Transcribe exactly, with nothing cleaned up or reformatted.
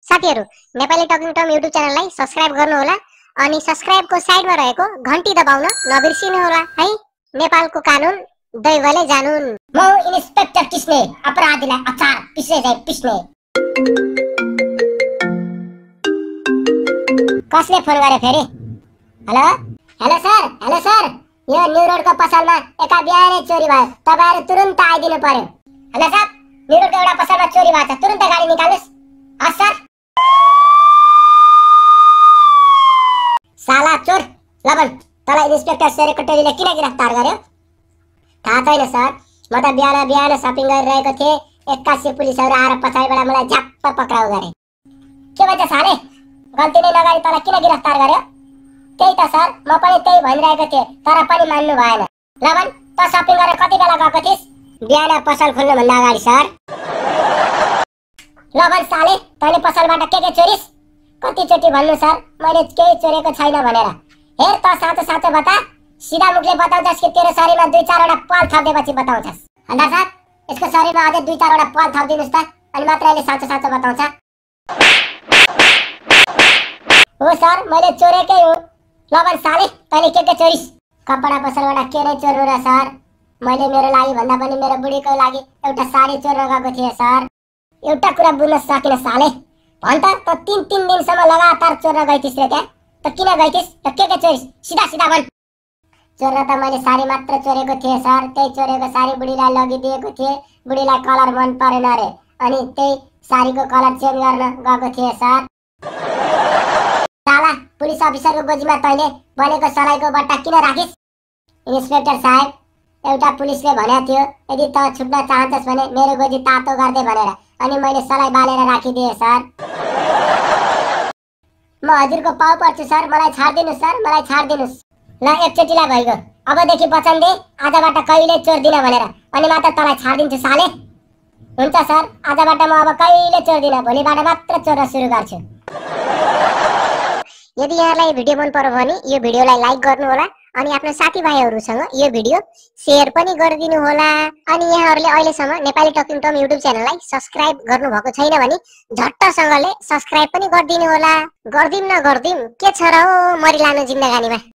साथीहरु Nepali Talking Tom YouTube च्यानललाई subscribe गर्नु होला अनि सब्स्क्राइबको साइडमा रहेको घण्टी दबाउन नबिर्सिनु होला है। नेपालको कानुन दैवले जानुन्। म इन्स्पेक्टर किस्ने अपराधीलाई अचार पिस्ने चाहिँ पिस्ने। कसले फोन गरे फेरि? Hello hello sir hello sir, यो न्यू रोडको पसलमा एका बिहानै चोरी भयो, तपाईहरु तुरुन्त आइदिनु पर्यो। हेलो सर, न्यू रोडको एउटा पसलमा चोरी भएको छ, तुरुन्त गाडी निकाल्नुस्। हस् सर। साला चोर लबन, तलाई इन्स्पेक्टर सेरेकटरीले किन गिरफ्तार गर्यो? थाहा छैन सर, म त बिहान बिहान सपिङ गरिरहेको थिएँ, एक्कासी पुलिसहरु आएर पछाडिबाट मलाई झ्याप्प पक्राउ गरे। के भन्छ साले, गल्ती नै नगरी तलाई किन गिरफ्तार गर्यो? त्यही त सर, म पनि त्यही भनिरहेको थिएँ, तर पनि मान्नु भएन। लबन, त सपिङ गरेर कति बेला गएको थिइस्? बिहान पसल खोल्नु भन्दा अगाडि सर। लबन साले, तैले पसलबाट के के चोरिस्? कति चोटी भन्नु सर, मैले केही चोरेको छैन भनेर। हेर त साँचो साँचो बता, सिधा मुखले बताउँछस् कि तेरो शरीरमा दुई चारवटा पाल थपिदिएपछि बताउँछस्? अन्त सर, यसको शरीरमा अझै दुई चारवटा पाल थपिदिनुस् त, अनि मात्र अहिले साँचो साँचो बताउँछ। हो सर, मैले चोरेकै हो। लबन साले, तैले के के चोरिस्? कपडा पसलबाट के नै चोर्नु र सर, मैले मेरो लागि भन्दा पनि मेरो बुढीको लागि एउटा साडी चोर्न गएको थिएँ सर। एउटा कुरा बुझ्न सकिन साले, भन् त, त तीन तीन दिनसम्म लगातार चोर्न गइथिस् रे त्यहाँ, त किन गइथिस्? त के के चोरिस्? सिधा सिधा भन्। चोर्न त मैले साडी मात्र चोरेको थिएँ सर, त्यही चोरेको साडी बुढीलाई लगिदिएको थिएँ, बुढीलाई कलर मन परेन रे, अनि त्यही साडीको कलर चेन्ज गर्न गएको थिएँ सर। साला, पुलिस अफिसरको गोजीमा तैले बनेको सलाइको बट्टा किन राखिस्? इन्स्पेक्टर साहेब, एउटा पुलिसले भनेको थियो यदि त छुट्न चाहन्छस् भने मेरो गोजी तातो गर्दै भनेर, अनि मैले सलाई बालेर राखिदिएँ सर। म हजुरको पाउ पर्छु सर, मलाई छाड्दिनुस् सर, मलाई छाड्दिनुस्। ल एकचोटिलाई भइगयो, अबदेखि वचन दे आजबाट कहिले चोर्दिन भनेर, अनि मात्र तँलाई छाड्दिन्छु साले। हुन्छ सर, आजबाट म अब कहिले चोर्दिन, भोलिबाट मात्र चोर्न सुरु गर्छु। यदि यहाँलाई भिडियो मन पर्यो भने यो भिडियोलाई लाइक गर्नु होला अनि आफ्नो साथीभाइहरुसँग यो भिडियो शेयर पनि गरिदिनु होला। अनि यहाँहरुले अहिलेसम्म नेपाली टकिङ टम युट्युब च्यानललाई सब्स्क्राइब गर्नु भएको छैन भने झट्टसँगले सब्स्क्राइब पनि गरिदिनु होला। गर्दिम न गर्दिम के छ र हो मरिलानु जिन्दगानीमा।